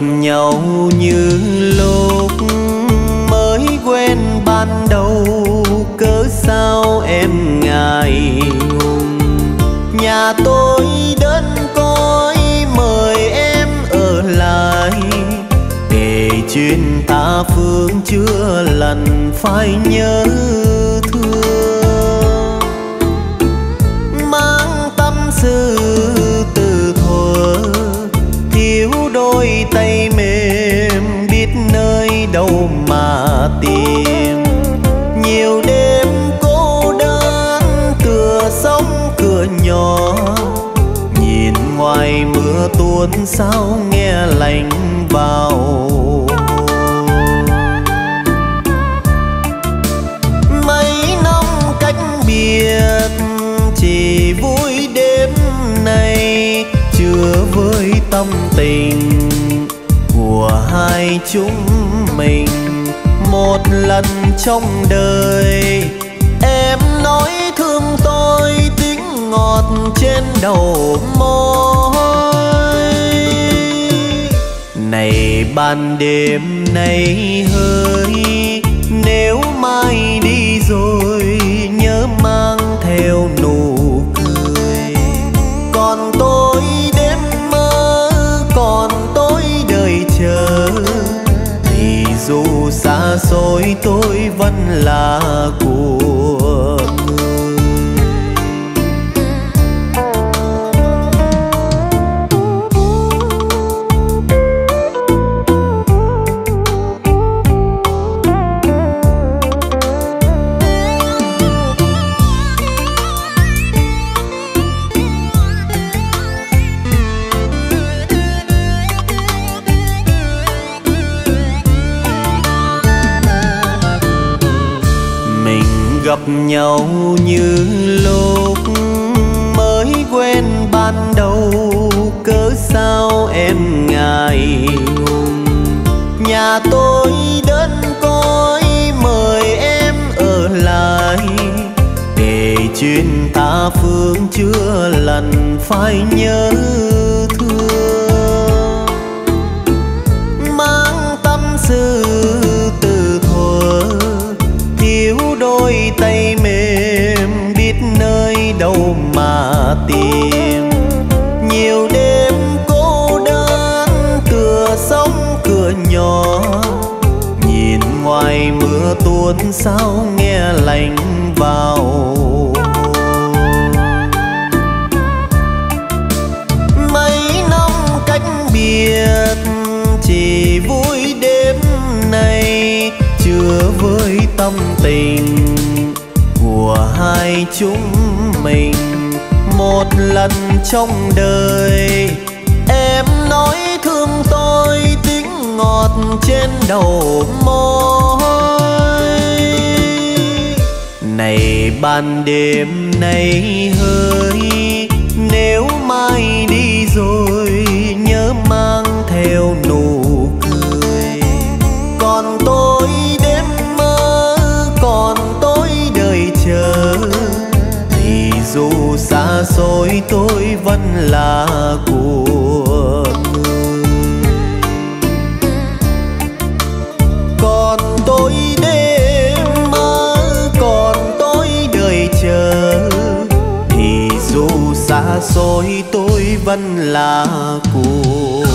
nhau như lúc mới quen ban đầu, cớ sao em ngại ngùng. Nhà tôi đơn côi mời em ở lại, kể chuyện ta phương chưa lần phải nhớ thương. Mang tâm sự từ thuở, thiếu đôi tay mềm, biết nơi đâu mà tìm. Nhiều đêm cô đơn tựa sóng cửa nhỏ, nhìn ngoài mưa tuôn sao nghe lạnh vào. Mấy năm cách biệt chỉ vui đêm nay, chưa với tâm tình của hai chúng mình. Một lần trong đời em nói thương tôi, tiếng ngọt trên đầu môi. Này ban đêm nay hỡi, nếu mai đi rồi nhớ mang theo nụ cười. Còn tôi đêm mơ, còn tôi đợi chờ, thì dù xa xôi tôi vẫn là của người. Gặp nhau như lúc mới quen ban đầu, cớ sao em ngại ngùng. Nhà tôi đơn côi mời em ở lại, kể chuyện ta phương chưa lần phải nhớ thương. Mang tâm sự từ thuở, thiếu đôi tay mềm, biết nơi đâu mà tìm. Nhiều đêm cô đơn tựa sóng cửa nhỏ, nhìn ngoài mưa tuôn sao nghe lạnh vào. Mấy năm cách biệt chỉ vui đêm nay, chưa với tâm tình của hai chúng mình. Một lần trong đời em nói thương tôi, tiếng ngọt trên đầu môi. Này ban đêm nay hỡi, nếu mai đi rồi nhớ mang theo nụ cười. Còn tôi đêm mơ, còn tôi đợi chờ, thì dù xa xôi tôi vẫn là của người. Còn tôi đêm mơ, còn tôi đợi chờ, thì dù xa xôi tôi vẫn là của.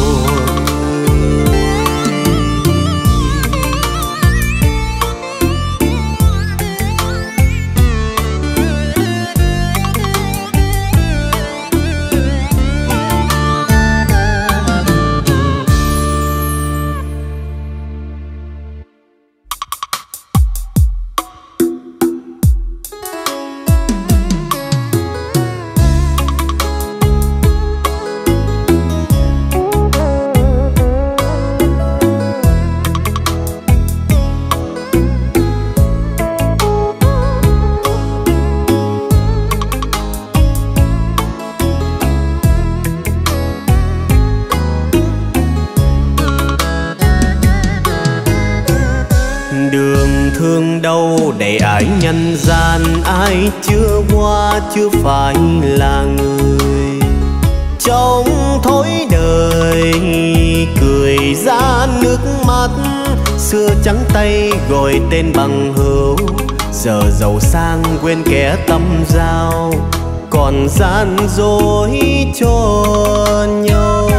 thương đâu để ai nhân gian, ai chưa qua chưa phải là người. trong thối đời cười ra nước mắt. Xưa trắng tay gọi tên bằng hữu, giờ giàu sang quên kẻ tâm giao, còn gian dối cho nhau.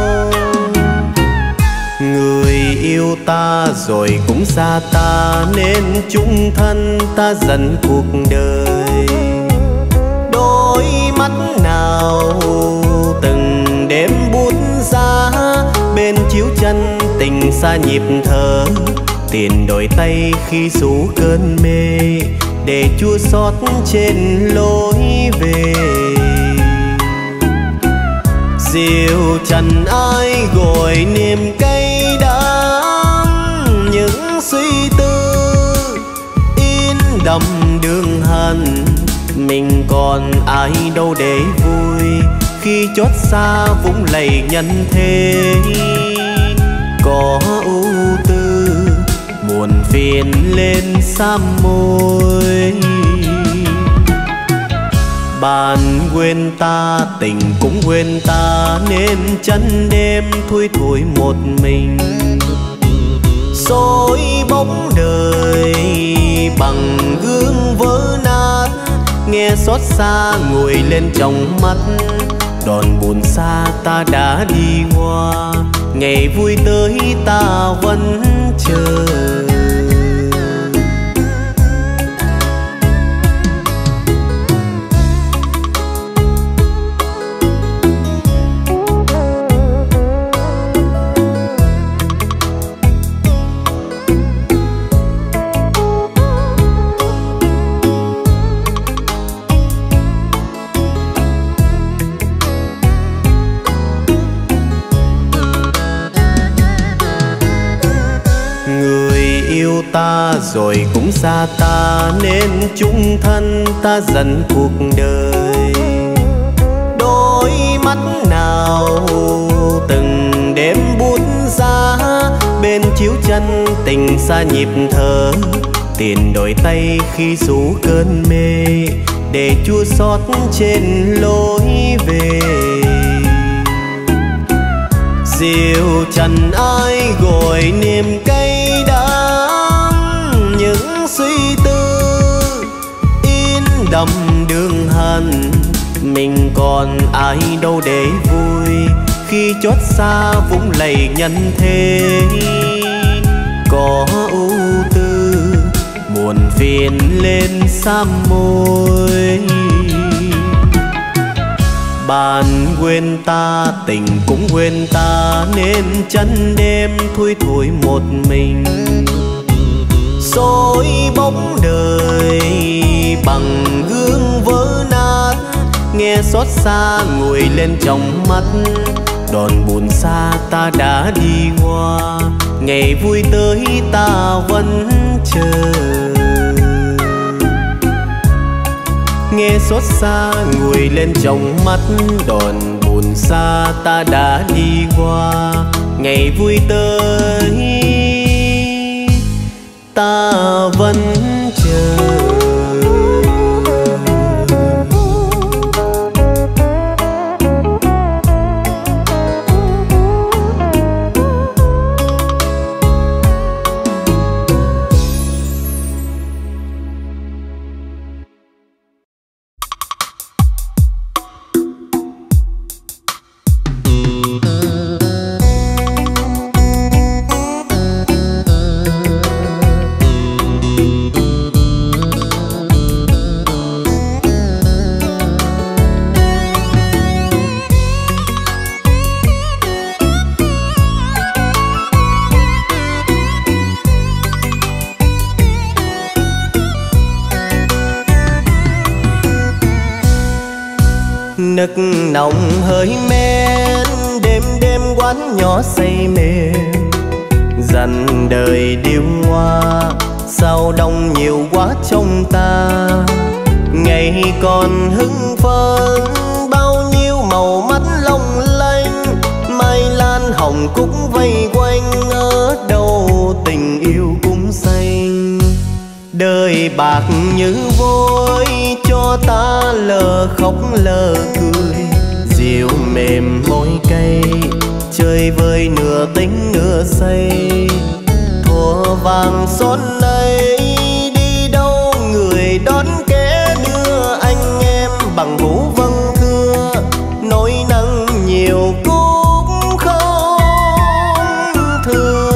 Người yêu ta rồi cũng xa ta, nên chung thân ta dần cuộc đời. Đôi mắt nào từng đêm bút giá, bên chiếu chân tình xa nhịp thở. Tiền đổi tay khi rủ cơn mê, để chua xót trên lối về. Diều trần ai gọi niềm cay đắng, những suy tư in đậm đường hằn. Mình còn ai đâu để vui, khi chót xa vũng lầy nhân thế. Có ưu tư buồn phiền lên sám môi. Bạn quên ta, tình cũng quên ta, nên chân đêm thui thủi một mình. Xôi bóng đời bằng gương vỡ nát, nghe xót xa nguội lên trong mắt. Đòn buồn xa ta đã đi qua, ngày vui tới ta vẫn chờ. Ta rồi cũng xa ta, nên chung thân ta dần cuộc đời. Đôi mắt nào từng đêm bút giá, bên chiếu chân tình xa nhịp thở. Tiền đổi tay khi rủ cơn mê, để chua xót trên lối về. Diều trần ai gọi niềm cay đắng, những suy tư in đậm đường hằn. Mình còn ai đâu để vui, khi chót xa vũng lầy nhân thế. Có ưu tư buồn phiền lên sám môi. Bạn quên ta, tình cũng quên ta, nên chân đêm thui thủi một mình. Xôi bóng đời bằng gương vỡ nát, nghe xót xa nguội lên trong mắt. Đòn buồn xa ta đã đi qua, ngày vui tới ta vẫn chờ. Nghe xót xa nguội lên trong mắt, đòn buồn xa ta đã đi qua, ngày vui tới ta vẫn chờ. Nức nồng hơi men, đêm đêm quán nhỏ say mềm. Dần đời điêu hoa, sao đông nhiều quá trong ta. Ngày còn hưng phấn, bao nhiêu màu mắt long lanh. Mai lan hồng cúc vây quanh, ở đâu tình yêu cũng xanh. Đời bạc như vôi cho ta lờ khóc lờ cười, dịu mềm môi cây, chơi vơi nửa tính nửa say. Thuở vàng son ấy đi đâu người đón kẻ đưa, anh em bằng hữu vâng thưa, nỗi nắng nhiều cũng không thừa.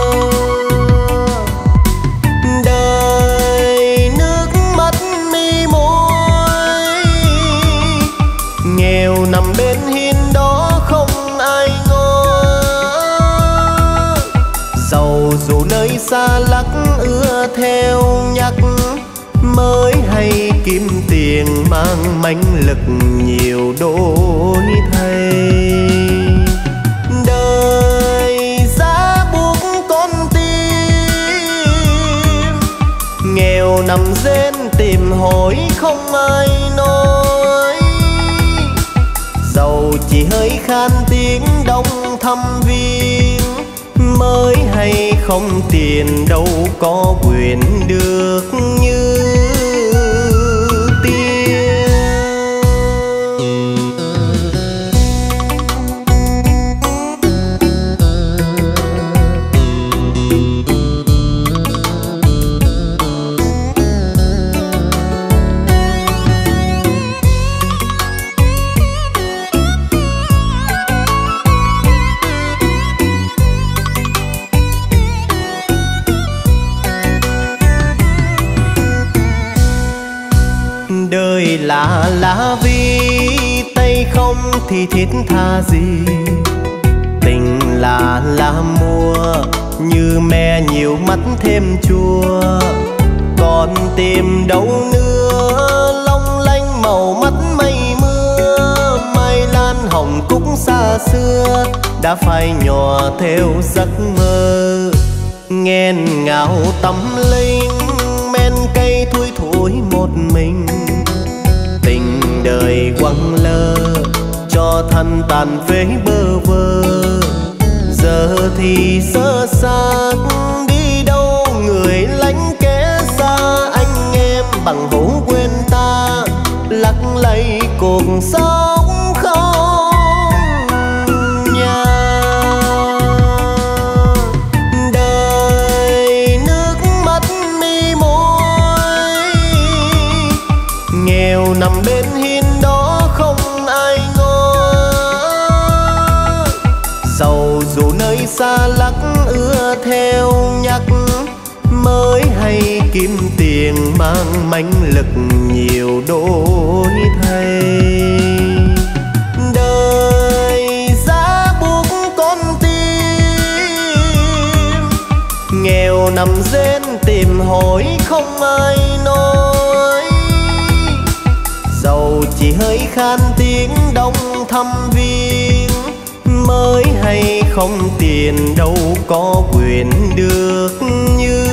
Đời nước mắt mi môi, nghèo nằm bên hiên đó không ai ngó. Giàu dù nơi xa lắc ưa theo nhắc, mới hay kiếm tiền mang mãnh lực nhiều đổi thay. Đời giá buộc con tim, nghèo nằm rên tìm hỏi không ai nói. Giàu chỉ hơi khan tiếng đông thăm viên, mới hay không tiền đâu có quyền được như tiên. Đời là vì tay không thì thiết tha gì. Tình là mua như me nhiều mắt thêm chua. Còn tìm đâu nữa long lanh màu mắt mây mưa. Mai lan hồng cúc xa xưa đã phai nhòa theo giấc mơ. Nghẹn ngào tâm linh men cây thui thủi một mình. Tình đời quăng lơ cho thân tàn phế bơ vơ. Giờ thì sơ xác đi đâu người lánh kẻ xa. Anh em bằng hữu quên ta lắc lay cuộc sống không nhà. Đời nước mắt mi môi, nghèo nằm bên hiên đó không ai ngó. Giàu dù nơi xa lắc ưa theo nhắc, mới hay kiếm tiền mang mãnh lực nhiều đổi thay. Đời giá buộc con tim, nghèo nằm rên tìm hỏi không ai nói. Giàu chỉ hơi khan tiếng đông thăm viên, mới hay không tiền đâu có quyền được như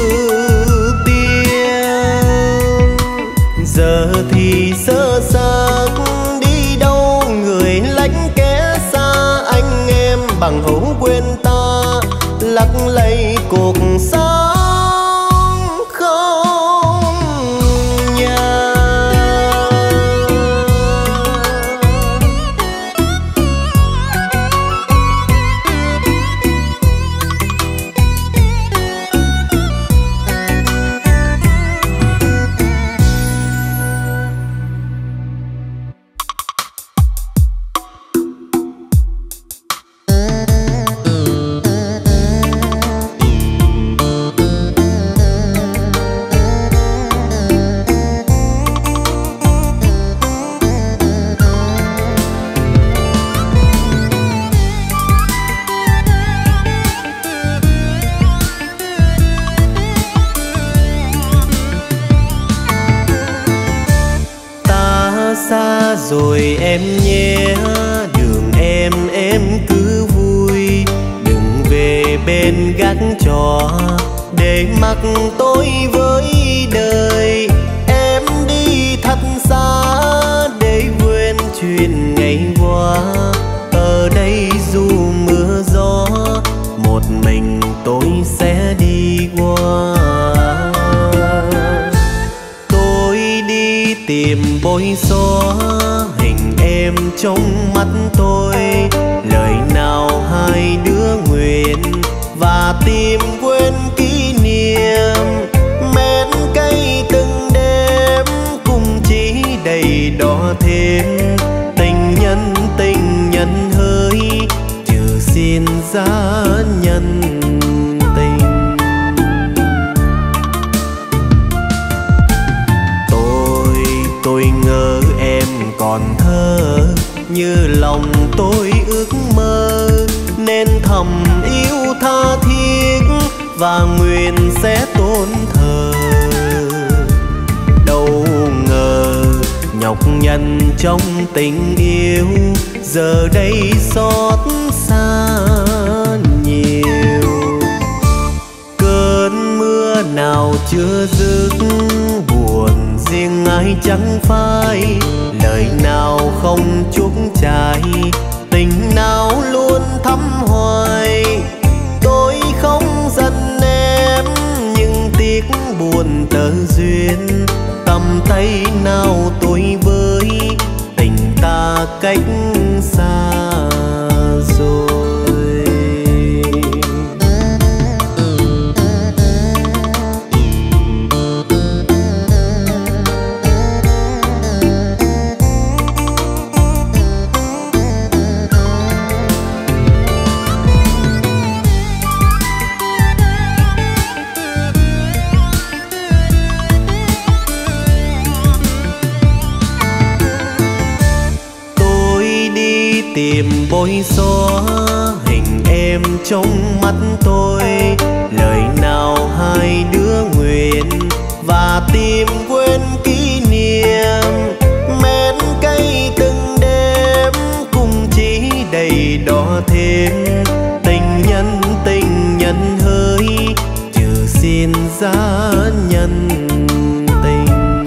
tiên. Giờ thì sơ xác đi đâu người lánh kẻ xa. Anh em bằng hữu quên ta lắc lay cuộc sống không nhà. Xa rồi em nhé, đường em cứ vui. Đừng về bên gác trò để mặc tôi với đời. Em đi thật xa để quên chuyện ngày qua. Ở đây dù mưa gió một mình tôi sẽ đi qua. Tôi đi tìm bôi xóa hình em trong và tìm quên kỷ niệm. Mến cây từng đêm cùng chỉ đầy đỏ thêm tình nhân hỡi, trừ xin giá nhân tình. Tôi ngỡ em còn thơ như lòng tôi ước mơ, nên thầm yêu tha thiết và nguyện sẽ tôn thờ. Đâu ngờ nhọc nhằn trong tình yêu, giờ đây xót xa nhiều. Cơn mưa nào chưa dứt, buồn riêng ai chẳng phai. Lời nào không chúc trái, tình nào luôn thắm hoài. Tôi không giận em nhưng tiếc buồn tơ duyên. Tầm tay nào tôi với tình ta cách xa rồi. Tìm bôi xóa hình em trong mắt tôi, lời nào hai đứa nguyện và tìm quên kỷ niệm. Mến cây từng đêm cùng chỉ đầy đỏ thêm tình nhân hỡi, trừ xin giá nhân tình.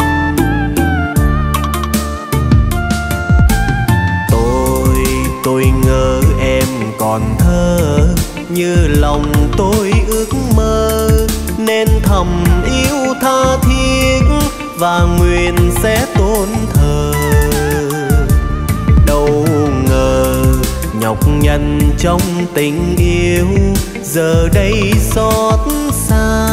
Tôi ngỡ em còn thơ như lòng tôi ước mơ, nên thầm yêu tha thiết và nguyện sẽ tôn thờ. Đâu ngờ nhọc nhằn trong tình yêu, giờ đây xót xa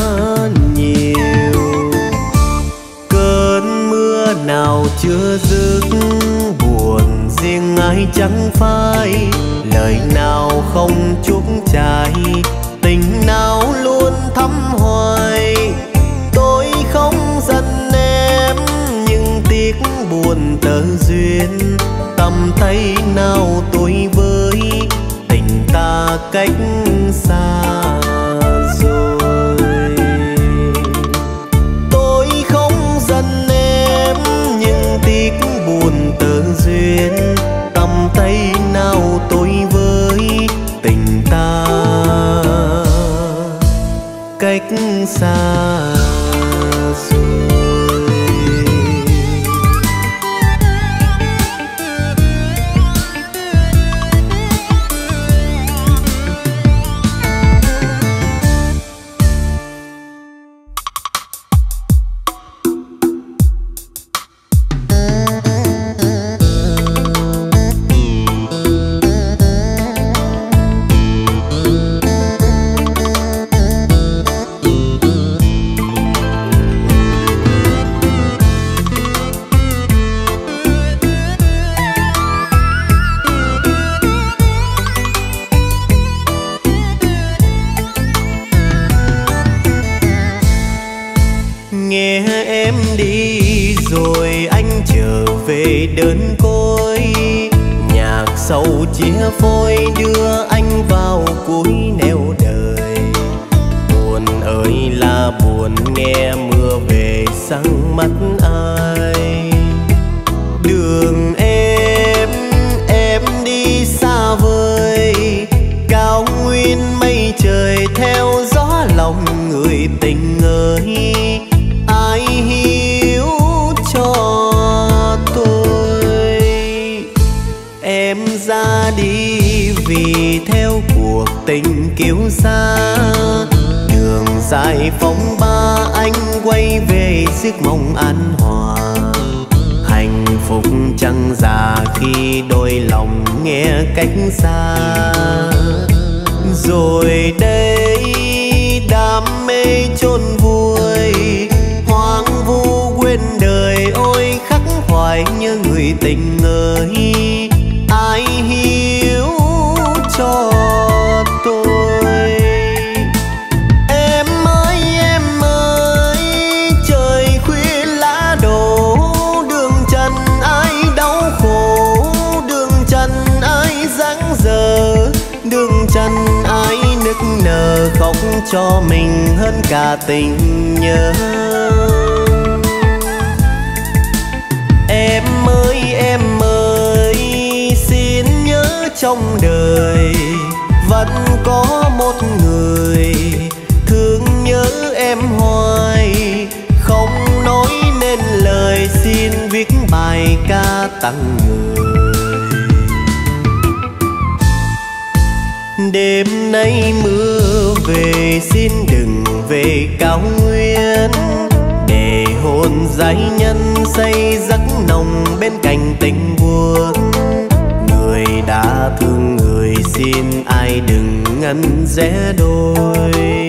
nhiều. Cơn mưa nào chưa dứt, buồn riêng ai chẳng phai. Lời nào không chúc trái, tình nào luôn thắm hoài. Tôi không giận em nhưng tiếc buồn tơ duyên. Tầm tay nào tôi với tình ta cách xa rồi. Tôi không giận em nhưng tiếc buồn tơ duyên. Tầm tay nào tôi với tình ta cách xa rồi. Đơn côi nhạc sầu chia phôi đưa anh vào cuối nẻo đời. Buồn ơi là buồn nghe mưa về sang mắt ai. Đường em đi xa vời, cao nguyên mây trời theo gió lòng người tình ơi. Ai hiểu cho em ra đi vì theo cuộc tình kiêu xa. Đường dài phong ba anh quay về giấc mộng an hòa. Hạnh phúc chẳng già khi đôi lòng nghe cách xa. rồi đây, đam mê chôn vùi, hoang vu quên đời. Ôi khắc khoải như người tình ơi, ai hiểu cho tôi. Em ơi, trời khuya lá đổ, đường trần ai đau khổ, đường trần ai dáng dở, đường trần ai nức nở khóc cho mình hơn cả tình nhớ. Em ơi, xin nhớ trong đời vẫn có một người thương nhớ em hoài, không nói nên lời xin viết bài ca tặng người. Đêm nay mưa về xin đừng về cao nguyên, để hồn giai nhân say giấc nồng bên cạnh tình buồn. Người đã thương người xin ai đừng ngăn rẽ đôi.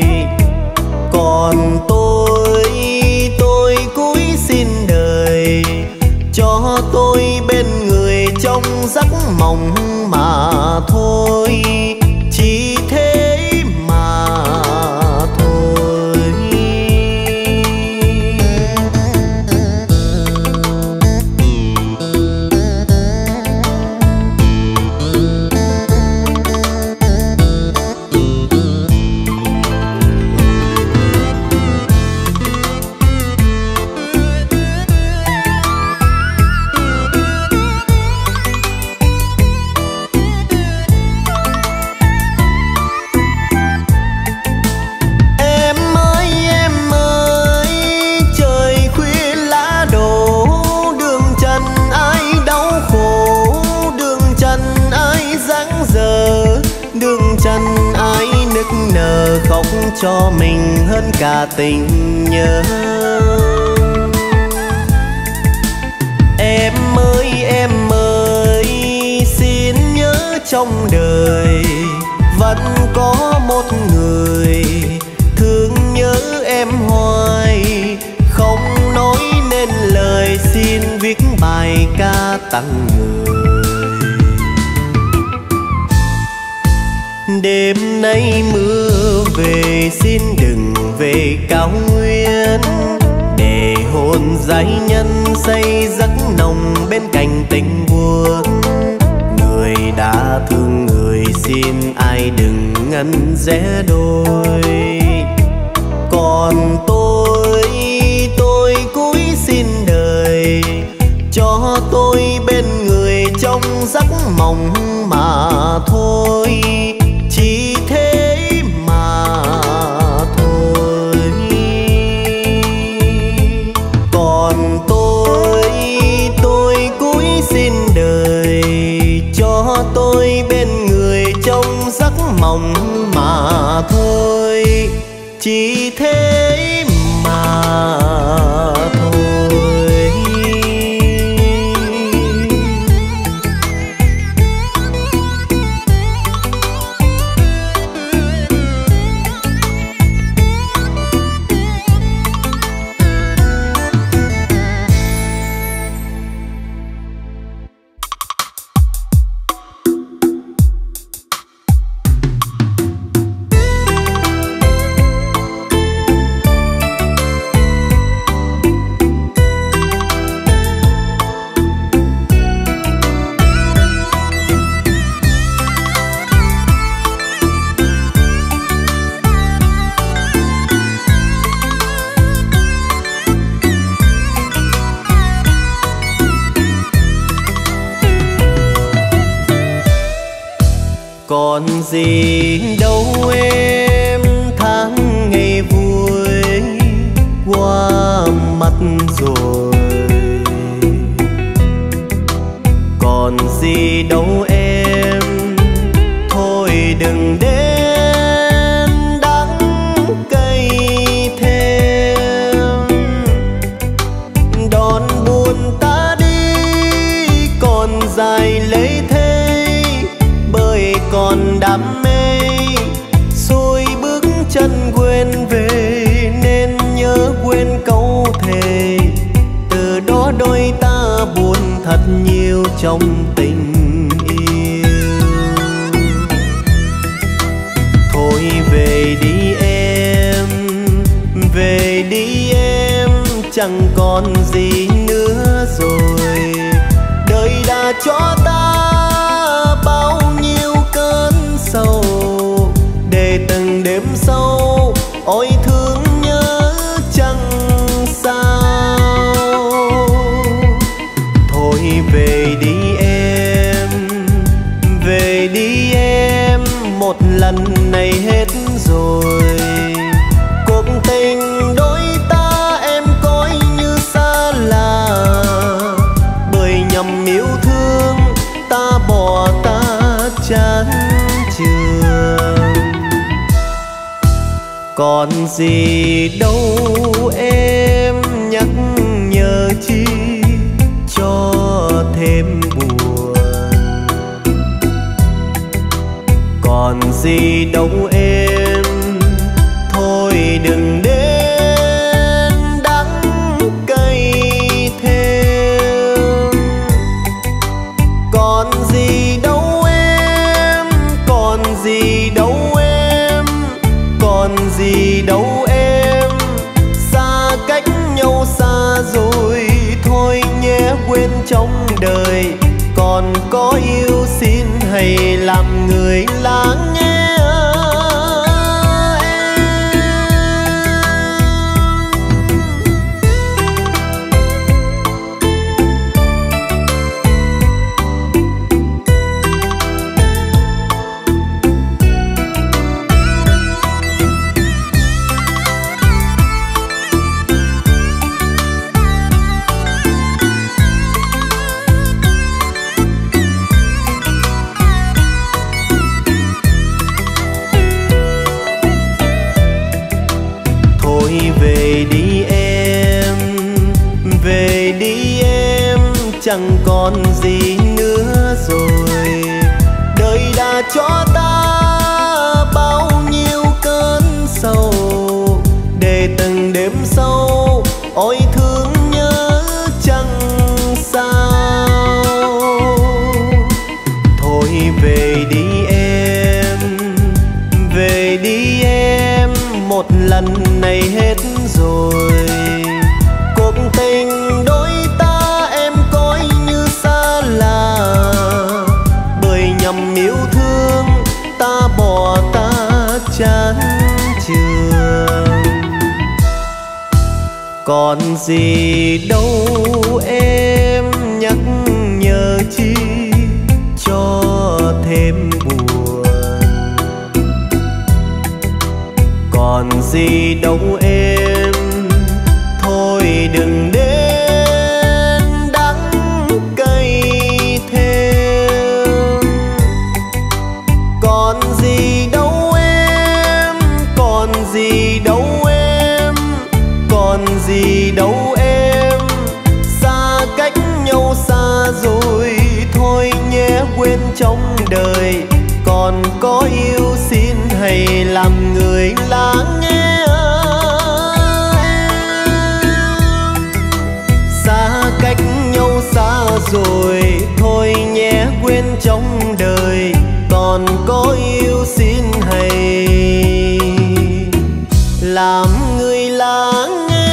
Còn tôi cúi xin đời, cho tôi bên người trong giấc mộng mà thôi, chỉ thế mà thôi. Nở khóc cho mình hơn cả tình nhớ. Em ơi, xin nhớ trong đời vẫn có một người thương nhớ em hoài, không nói nên lời xin viết bài ca tặng người. Đêm nay mưa về xin đừng về cao nguyên, để hồn giai nhân say giấc nồng bên cạnh tình buồn. Người đã thương người xin ai đừng ngăn rẽ đôi. Còn tôi cúi xin đời, cho tôi bên người trong giấc mộng mà thôi, chỉ thế mà thôi. Còn tôi cúi xin đời, cho tôi bên người trong giấc mộng mà thôi, chỉ thế mà thôi. Còn gì đâu em, tháng ngày vui qua mắt rồi. Còn gì đâu em, thôi đừng đến đắng cay thêm. Đón buồn ta đi còn dài lấy thế, bởi còn đam mê quên về nên nhớ quên câu thề. Từ đó đôi ta buồn thật nhiều trong tình yêu. Thôi về đi em, về đi em, chẳng còn gì nữa rồi. Đời đã cho ta bao nhiêu cơn sầu, để từng đêm sâu ôi thương nhớ chẳng sao. Thôi về đi em, về đi em, một lần này hết rồi. Cuộc tình đôi ta em coi như xa lạ, bởi nhầm yêu thương ta bỏ ta chán chường. Còn gì đâu em nhắc nhở chi cho thêm buồn. Còn gì đâu em, thôi đừng đến đắng cay thêm. Còn gì đâu em, còn gì đâu em, còn gì đâu em, xa cách nhau xa rồi. Thôi nhé quên trong đời, còn có yêu xin hãy làm người lắng nghe. Chẳng còn gì nữa rồi. Đời đã cho ta bao nhiêu cơn sầu, để từng đêm sâu ôi thương nhớ chẳng sao. Thôi về đi em, về đi em, một lần này hết rồi. Cuộc tình đôi ta em coi như xa lạ, bởi nhầm yêu thương ta bỏ ta chán chường. Còn gì đâu em nhắc nhở chi cho thêm buồn. Còn gì đâu em, thôi đừng đến đắng cay thêm. Còn gì đâu em, còn gì đâu em, còn gì đâu em, xa cách nhau xa rồi. Thôi nhé quên trong đời, còn có yêu xin hãy làm người lắng nghe. Xa cách nhau xa rồi, thôi nhé quên trong đời, còn có yêu xin hãy làm người lắng nghe.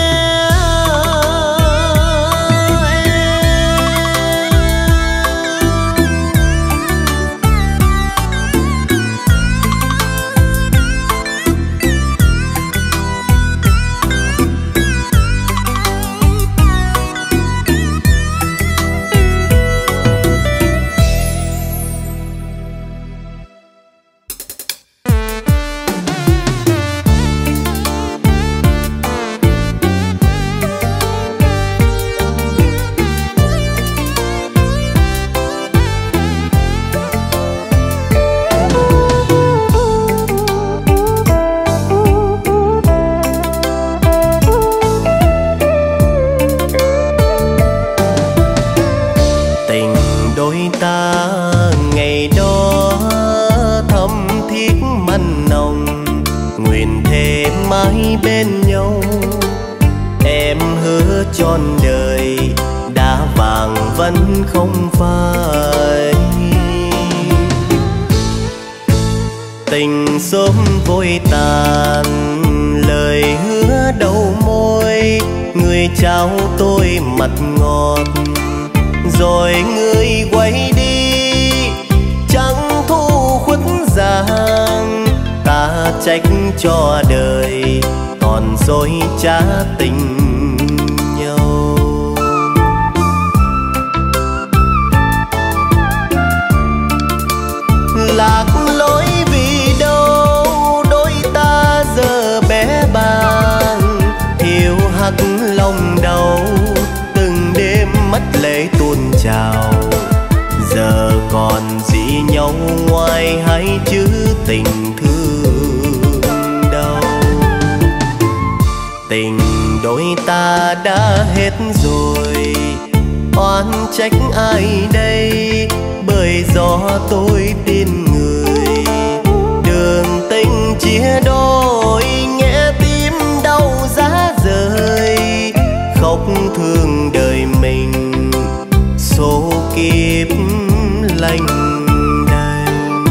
nguyện thề mãi bên nhau. Em hứa trọn đời, đá vàng vẫn không phai. Tình sớm vội tàn, lời hứa đầu môi. Người trao tôi mật ngọt, rồi người quay đi. Chẳng thu khuất giang, ta trách cho đời còn dối trá tình nhau. Lạc lối vì đâu đôi ta giờ bé bàng. Hiu hắt lòng đau từng đêm mắt lệ tuôn trào. Giờ còn gì nhau ngoài hai chữ tình thương đau. Tình đôi ta đã hết rồi, oan trách ai đây? Bởi gió tôi tin người, đường tình chia đôi. Nghe tim đau giá rời, khóc thương đời mình số kiếp lành đành.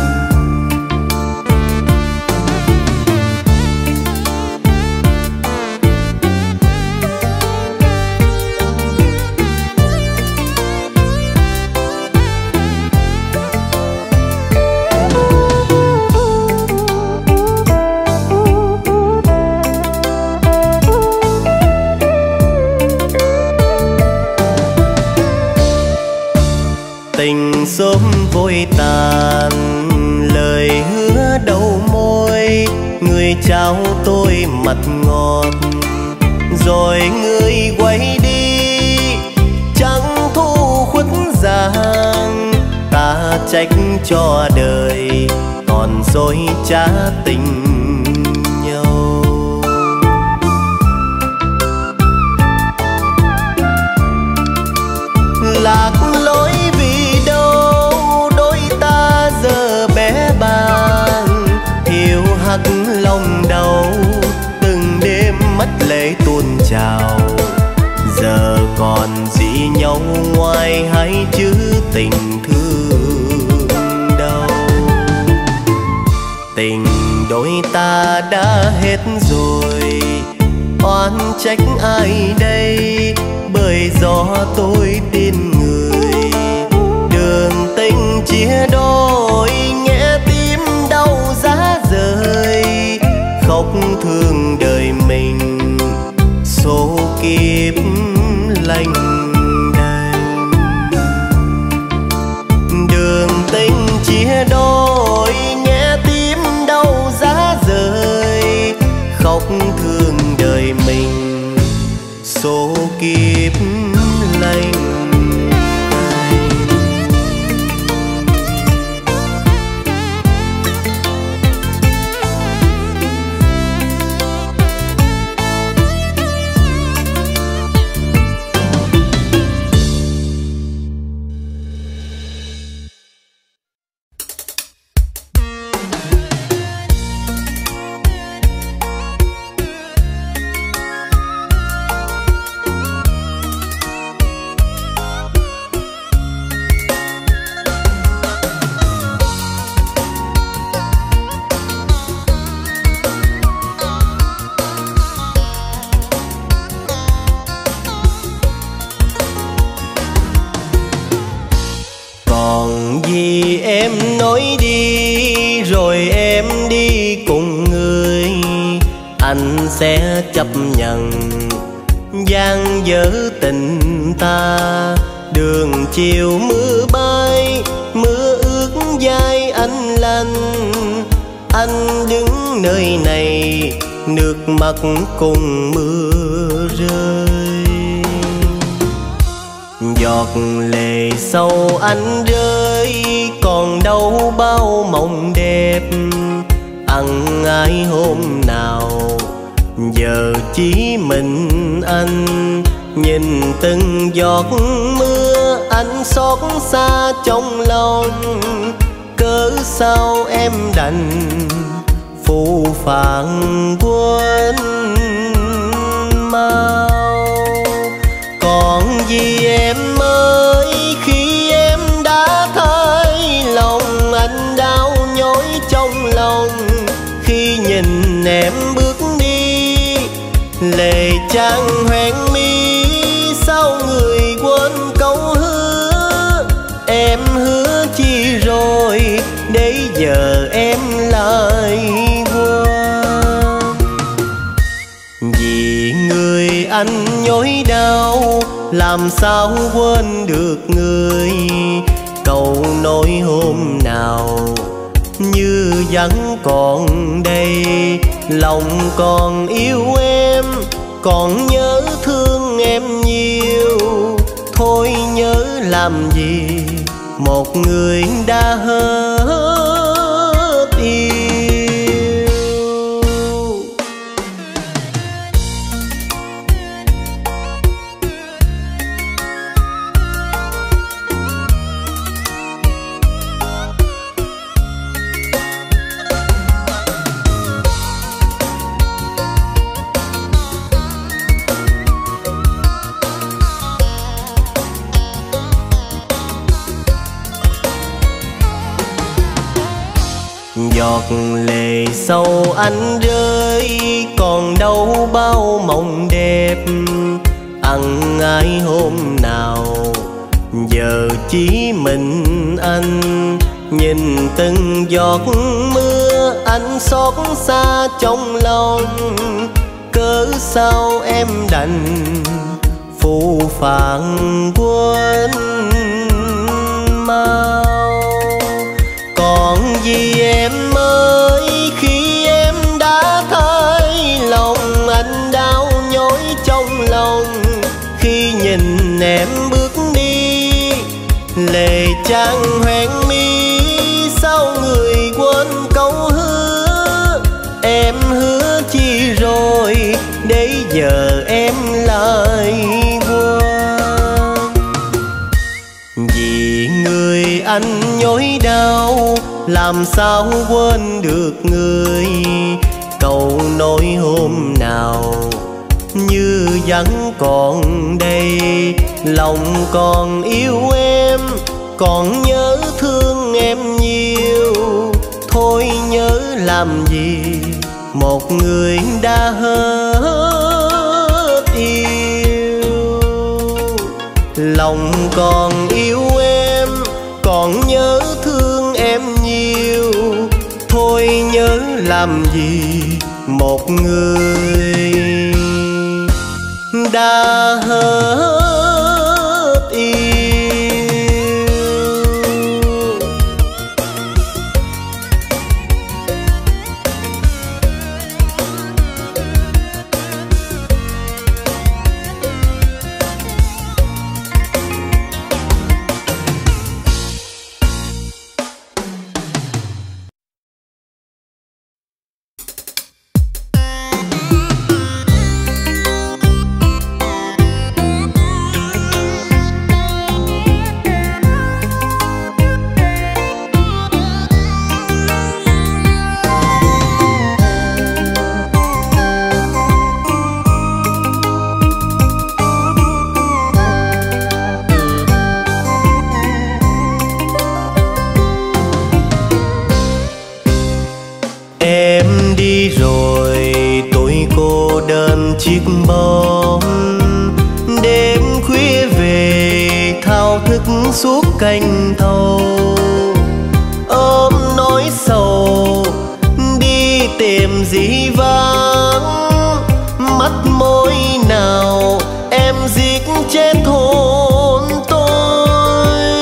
Tình sớm vội tàn, lời hứa đầu môi. Người trao tôi mật ngọt, rồi người quay đi. Chẳng thu khuất giang, ta trách cho đời còn dối trá tình nhau. Lạc lối vì đâu đôi ta giờ bé bàng. Hiu hắt lòng đau từng đêm mắt lệ tuôn trào. Giờ còn gì nhau ngoài hai chữ tình thương đau. Tình đôi ta đã hết rồi, oan trách ai đây? Bởi gió tôi tin người, đường tình chia đôi. Nghe tim đau giá rời, khóc thương đời mình số kiếp lành đành. Đường tình chia đôi, nghe tim đau giá rời, khóc thương đời mình số kiếp lành đành. Còn gì em nói đi, rồi em đi cùng người. Anh sẽ chấp nhận dang dở tình ta. Đường chiều mưa bay, mưa ướt vai anh lạnh. Anh đứng nơi này, nước mắt cùng mưa rơi. Giọt lệ sâu anh rơi, còn đâu bao mộng đẹp. Ân ái hôm nào, giờ chỉ mình anh. Nhìn từng giọt mưa, anh xót xa trong lòng. Cớ sao em đành phũ phàng quên mau. Còn gì em ơi, khi em đã thấy lòng anh đau nhói trong lòng. Khi nhìn em bước đi, lệ trang hoen mi, sao người quên câu hứa. Em hứa chi rồi, để giờ em lại quên. Vì người anh nhói đau, làm sao quên được người. Câu nói hôm nào như vẫn còn đây. Lòng còn yêu em, còn nhớ thương em nhiều. Thôi nhớ làm gì một người đã hết yêu. Giọt lệ sâu anh rơi, còn đâu bao mộng đẹp. Ân ái hôm nào, giờ chỉ mình anh. Nhìn từng giọt mưa anh xót xa trong lòng. Cớ sao em đành phũ phàng quên mau. Còn gì em ơi, khi em đã thấy lòng anh đau nhói trong lòng. Khi nhìn em bước đi, lệ trang hoen mi, sao người quên câu hứa. Em hứa chi rồi, để giờ em lại quên. Vì người anh nhói đau, làm sao quên được người. Câu nói hôm nào như vẫn còn đây. Lòng còn yêu em, còn nhớ thương em nhiều. Thôi nhớ làm gì một người đã hết yêu. Lòng còn yêu em, còn nhớ thương em nhiều. Thôi nhớ làm gì một người đã hết yêu. Chiếc bóng đêm khuya về, thao thức suốt canh thâu. Ôm nỗi sầu đi tìm dĩ vãng. Mắt môi nào em giết chết hồn tôi.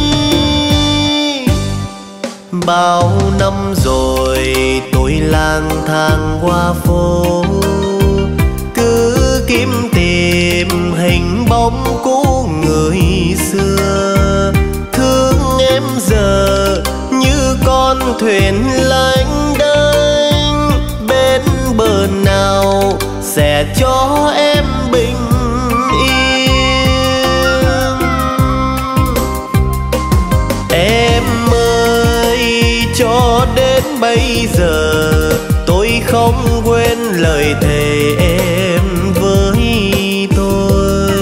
Bao năm rồi tôi lang thang qua phố, kiếm tìm hình bóng của người xưa. Thương em giờ như con thuyền lênh đênh, bên bờ nào sẽ cho em bình yên. Em ơi, cho đến bây giờ tôi không quên lời thề em với tôi.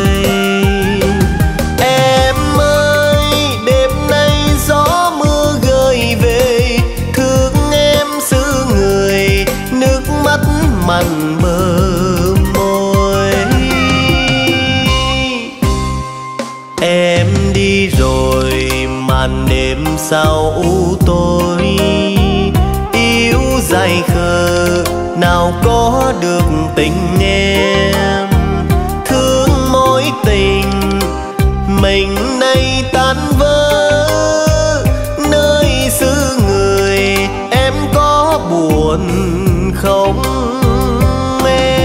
Em ơi, đêm nay gió mưa gợi về, thương em xứ người, nước mắt mặn bờ môi. Em đi rồi màn đêm sao u tối, yêu dài khờ nào có được tình em. Thương mối tình mình nay tan vỡ, nơi xứ người em có buồn không em?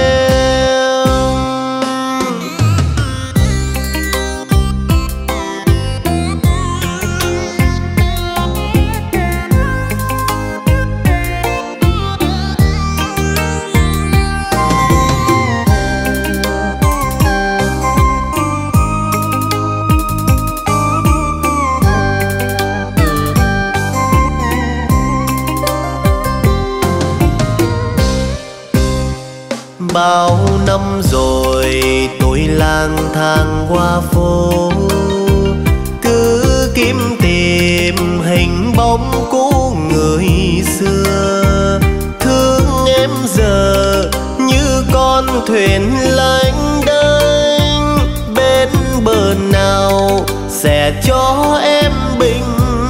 Bao năm rồi tôi lang thang qua phố, cứ kiếm tìm hình bóng của người xưa. Thương em giờ như con thuyền lênh đênh, bên bờ nào sẽ cho em bình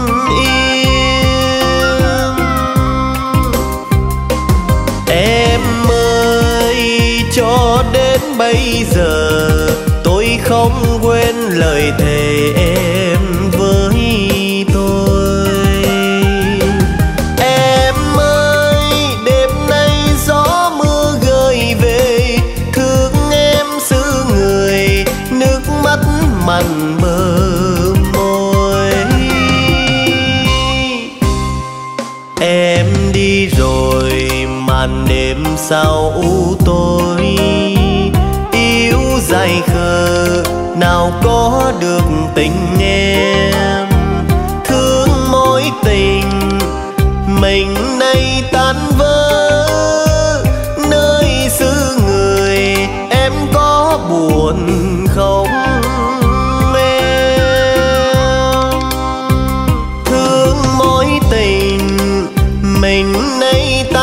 yên. Em cho đến bây giờ tôi không quên lời thề em với tôi. Em ơi, đêm nay gió mưa gợi về, thương em xứ người, nước mắt mặn bờ môi. Em đi rồi màn đêm sao u tối, yêu dài khờ nào có được tình em. Thương mối tình mình nay tan vỡ, nơi xứ người em có buồn không em? Thương mối tình mình nay tan